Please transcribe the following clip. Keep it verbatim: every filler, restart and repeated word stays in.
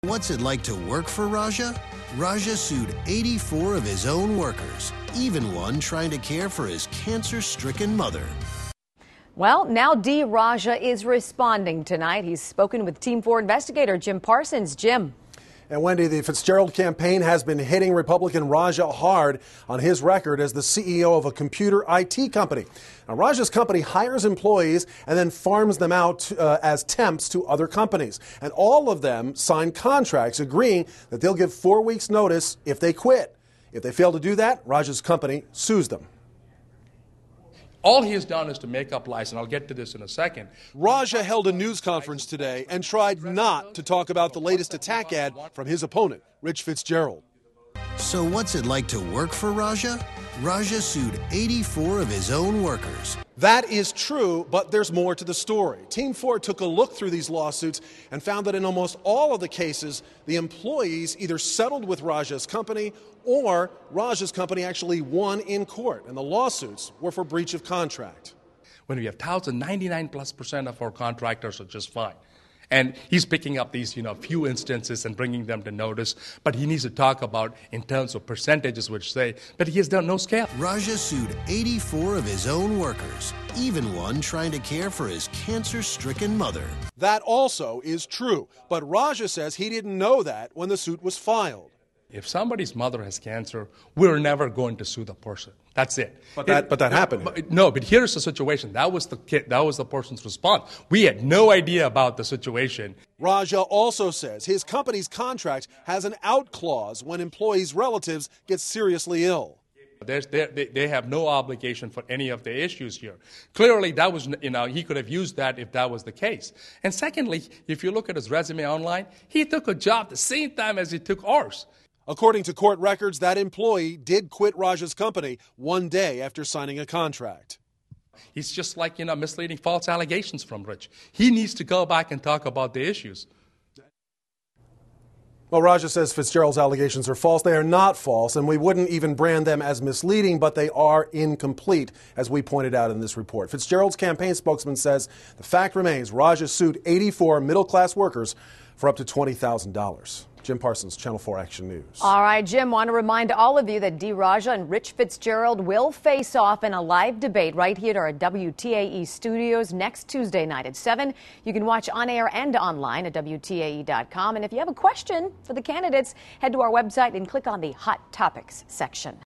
What's it like to work for Raja? Raja sued eighty-four of his own workers, even one trying to care for his cancer-stricken mother. Well, now D. Raja is responding tonight. He's spoken with Team four investigator Jim Parsons. Jim. And Wendy, the Fitzgerald campaign has been hitting Republican Raja hard on his record as the C E O of a computer I T company. Now, Raja's company hires employees and then farms them out uh, as temps to other companies. And all of them sign contracts agreeing that they'll give four weeks' notice if they quit. If they fail to do that, Raja's company sues them. All he has done is to make up lies, and I'll get to this in a second. Raja held a news conference today and tried not to talk about the latest attack ad from his opponent, Rich Fitzgerald. So what's it like to work for Raja? Raja sued eighty-four of his own workers. That is true, but there's more to the story. Team four took a look through these lawsuits and found that in almost all of the cases, the employees either settled with Raja's company or Raja's company actually won in court, and the lawsuits were for breach of contract. When we have thousands, ninety-nine plus percent of our contractors are just fine. And he's picking up these, you know, few instances and bringing them to notice. But he needs to talk about in terms of percentages, which say, but he has done no scale. Raja sued eighty-four of his own workers, even one trying to care for his cancer-stricken mother. That also is true. But Raja says he didn't know that when the suit was filed. If somebody's mother has cancer, we're never going to sue the person. That's it. But that, it, but that no, happened. But, no, but here's the situation. That was the kid, that was the person's response. We had no idea about the situation. Raja also says his company's contract has an out clause when employees' relatives get seriously ill. There's, they, they have no obligation for any of the issues here. Clearly, that was, you know, he could have used that if that was the case. And secondly, if you look at his resume online, he took a job the same time as he took ours. According to court records, that employee did quit Raja's company one day after signing a contract. He's just like, you know, misleading false allegations from Rich. He needs to go back and talk about the issues. Well, Raja says Fitzgerald's allegations are false. They are not false, and we wouldn't even brand them as misleading, but they are incomplete, as we pointed out in this report. Fitzgerald's campaign spokesman says the fact remains Raja sued eighty-four middle-class workers for up to twenty thousand dollars. Jim Parsons, Channel four Action News. All right, Jim, want to remind all of you that D. Raja and Rich Fitzgerald will face off in a live debate right here at our W T A E studios next Tuesday night at seven. You can watch on air and online at W T A E dot com. And if you have a question for the candidates, head to our website and click on the Hot Topics section.